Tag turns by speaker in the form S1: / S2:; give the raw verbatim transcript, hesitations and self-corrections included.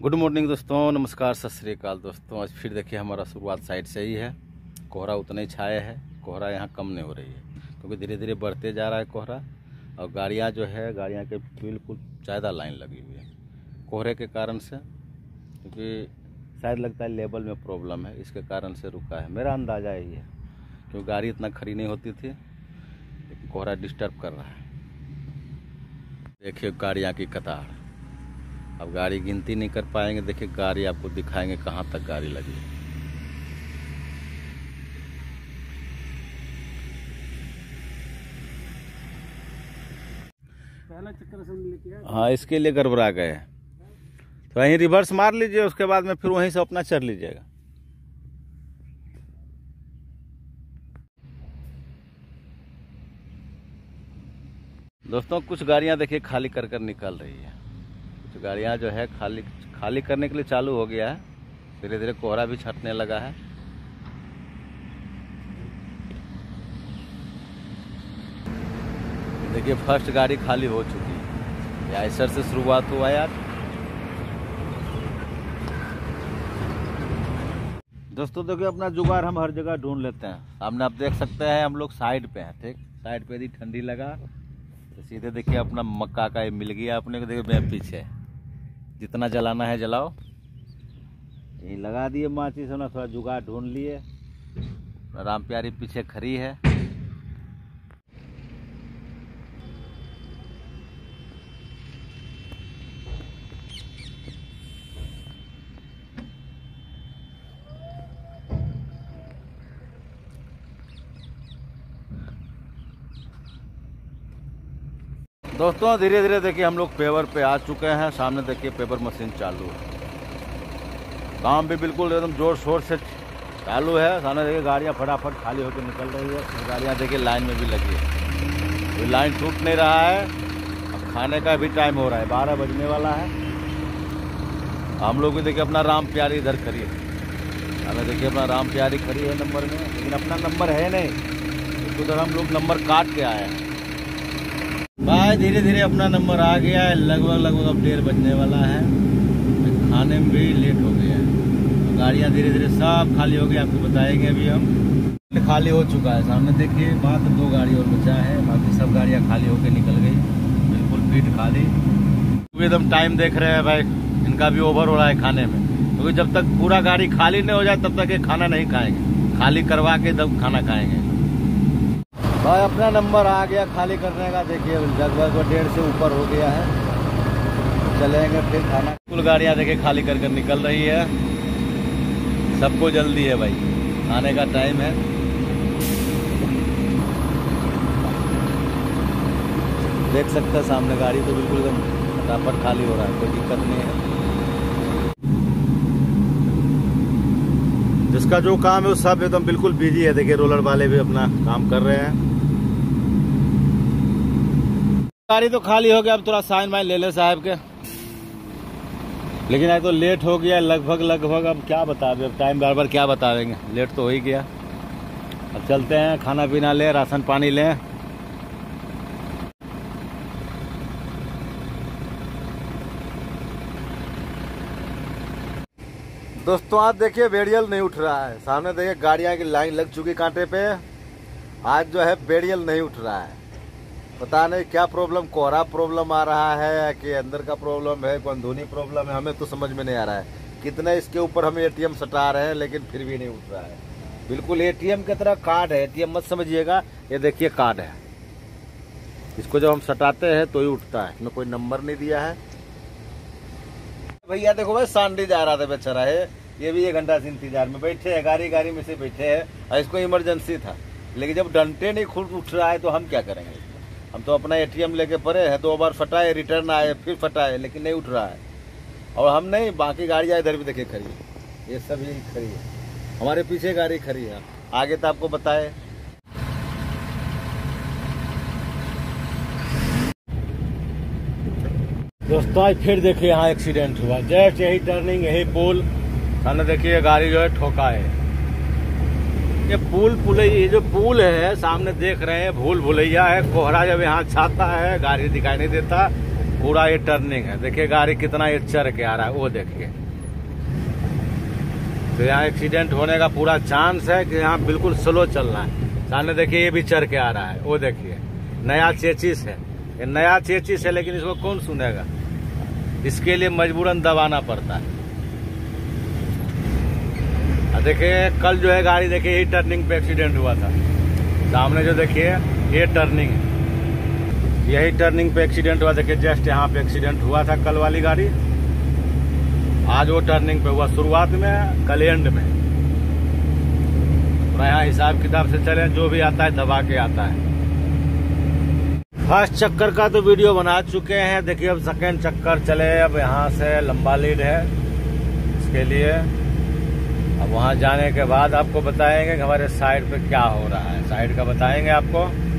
S1: Good morning दोस्तों, नमस्कार, सत श्री अकाल दोस्तों। आज फिर देखिए हमारा शुरुआत साइड से ही है। कोहरा उतना ही छाया है, कोहरा यहाँ कम नहीं हो रही है क्योंकि धीरे धीरे बढ़ते जा रहा है कोहरा। और गाड़ियाँ जो है गाड़ियाँ के बिल्कुल ज़्यादा लाइन लगी हुई है कोहरे के कारण से, क्योंकि शायद लगता है लेवल में प्रॉब्लम है, इसके कारण से रुका है। मेरा अंदाज़ा यही है क्योंकि गाड़ी इतना खड़ी नहीं होती थी, लेकिन कोहरा डिस्टर्ब कर रहा है। देखिए गाड़ियाँ की कतार, अब गाड़ी गिनती नहीं कर पाएंगे। देखिए गाड़ी आपको दिखाएंगे कहाँ तक गाड़ी लगी है।
S2: पहला चक्कर से लेके
S1: हाँ, इसके लिए गड़बड़ा गए। तो वहीं रिवर्स मार लीजिए, उसके बाद में फिर वहीं से अपना चढ़ लीजिएगा। दोस्तों कुछ गाड़ियां देखिए खाली कर कर निकल रही है, कुछ गाड़ियां जो है खाली खाली करने के लिए चालू हो गया है। धीरे धीरे कोहरा भी छटने लगा है। देखिए फर्स्ट गाड़ी खाली हो चुकी है। या ऐसर से शुरुआत हुआ यार। दोस्तों देखिए अपना जुगाड़ हम हर जगह ढूंढ लेते हैं। सामने आप देख सकते हैं हम लोग साइड पे हैं, ठीक साइड पे यदि ठंडी लगा तो सीधे देखिए अपना मक्का का ये मिल गया अपने को। देखिए मैं पीछे जितना जलाना है जलाओ, यही लगा दिए माचिस। ना थोड़ा जुगाड़ ढूंढ लिए। राम प्यारी पीछे खड़ी है। दोस्तों धीरे धीरे देखिए हम लोग पेवर पे आ चुके हैं। सामने देखिए पेपर मशीन चालू है, काम भी बिल्कुल एकदम जोर शोर से चालू है। सामने देखिए गाड़ियां फटाफट खाली होकर निकल रही है। गाड़ियां देखिए लाइन में भी लगी है, ये लाइन छूट नहीं रहा है। अब खाने का भी टाइम हो रहा है, बारह बजने वाला है। हम लोग भी देखिए अपना राम प्यारी इधर खड़ी है। हमें देखिए अपना राम प्यारी खड़ी है नंबर में, लेकिन अपना नंबर है नहीं, उधर हम लोग नंबर काट के आए हैं। भाई धीरे धीरे अपना नंबर आ गया है। लगभग लगभग अब डेढ़ बजने वाला है। खाने में भी लेट हो गया है। तो गाड़ियाँ धीरे धीरे सब खाली हो गई, आपको बताएंगे अभी हम। खाली हो चुका है। सामने देखिए मात्र दो गाड़ी और बचा है, बाकी सब गाड़ियाँ खाली होकर निकल गई, बिल्कुल पीठ खाली। एकदम टाइम देख रहे हैं भाई, इनका भी ओवर हो रहा है खाने में, क्योंकि जब तक पूरा गाड़ी खाली नहीं हो जाए तब तक ये खाना नहीं खाएंगे। खाली करवा के तब खाना खाएंगे। भाई अपना नंबर आ गया खाली करने का। देखिए लगभग डेढ़ से ऊपर हो गया है। चलेंगे फिर खाना। कुल गाड़ियाँ देखिए खाली कर कर निकल रही है। सबको जल्दी है भाई, खाने का टाइम है। देख सकते हैं सामने गाड़ी तो बिल्कुल एकदम फटाफट खाली हो रहा है, कोई दिक्कत नहीं है। जिसका जो काम है वो सब एकदम बिल्कुल बिजी है। देखिए रोलर वाले भी अपना काम कर रहे हैं। गाड़ी तो खाली हो गया, अब थोड़ा साइन वाइन ले ले साहब के, लेकिन आज तो लेट हो गया लगभग लगभग। अब क्या बतावे, अब टाइम बार बार क्या बतावेंगे, लेट तो हो ही गया। अब चलते हैं, खाना पीना लें, राशन पानी लें। दोस्तों आज देखिए बेड़ियल नहीं उठ रहा है। सामने देखिए गाड़ियां की लाइन लग चुकी कांटे पे। आज जो है बेड़ियल नहीं उठ रहा है। पता नहीं क्या प्रॉब्लम, कोहरा प्रॉब्लम आ रहा है कि अंदर का प्रॉब्लम है, कोई अंदरूनी प्रॉब्लम है, हमें तो समझ में नहीं आ रहा है। कितने इसके ऊपर हम एटीएम सटा रहे हैं लेकिन फिर भी नहीं उठ रहा है। बिल्कुल एटीएम की तरह कार्ड है, एटीएम मत समझिएगा, ये देखिए कार्ड है। इसको जब हम सटाते हैं तो ही उठता है, इसमें कोई नंबर नहीं दिया है। भैया देखो भाई सांडी जा रहा था बेचारा है, ये भी एक घंटा से इंतजार में बैठे हैं, गाड़ी गाड़ी में से बैठे हैं। और इसको इमरजेंसी था, लेकिन जब डंटे नहीं खुद उठ रहा है तो हम क्या करेंगे। हम तो अपना एटीएम लेके पड़े हैं, दो बार फटाए, रिटर्न आए, फिर फटाए, लेकिन नहीं उठ रहा है। और हम नहीं, बाकी गाड़ियाँ इधर भी देखिए खड़ी है, ये सब यही खड़ी है। हमारे पीछे गाड़ी खड़ी है, आगे तो आपको बताए। दोस्तों आज फिर देखिए यहाँ एक्सीडेंट हुआ। जस्ट यही टर्निंग, यही पुल, सामने देखिए गाड़ी जो है ठोका है। ये पुल पुल ये जो पुल है सामने देख रहे हैं, भूल भुलैया है। कोहरा जब यहाँ छाता है गाड़ी दिखाई नहीं देता, पूरा ये टर्निंग है। देखिए गाड़ी कितना ये चढ़ के आ रहा है, वो देखिए। तो यहाँ एक्सीडेंट होने का पूरा चांस है कि यहाँ बिल्कुल स्लो चलना है। सामने देखिए ये भी चढ़ के आ रहा है, वो देखिए। नया चेचिस है, ये नया चेचिस है, लेकिन इसको कौन सुनेगा। इसके लिए मजबूरन दबाना पड़ता है। देखिए कल जो है गाड़ी देखिए यही टर्निंग पे एक्सीडेंट हुआ था। सामने जो देखिए ये टर्निंग है, यही टर्निंग पे एक्सीडेंट हुआ। देखिए जस्ट यहाँ पे एक्सीडेंट हुआ था कल वाली गाड़ी, आज वो टर्निंग पे हुआ, शुरुआत में कल एंड में। थोड़ा यहाँ हिसाब किताब से चले, जो भी आता है दबा के आता है। फर्स्ट चक्कर का तो वीडियो बना चुके हैं। देखिए अब सेकेंड चक्कर चले, अब यहाँ से लंबा लीड है इसके लिए। अब वहाँ जाने के बाद आपको बताएंगे कि हमारे साइड पे क्या हो रहा है, साइड का बताएंगे आपको।